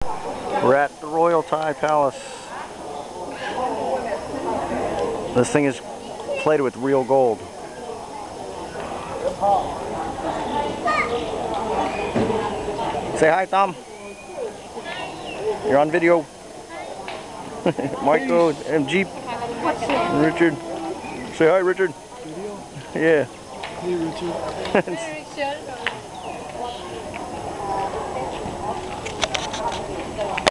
We're at the Royal Thai Palace. This thing is plated with real gold. Say hi, Tom. You're on video. Michael and Jeep. Richard. Say hi, Richard. Video? Yeah. Hey, Richard.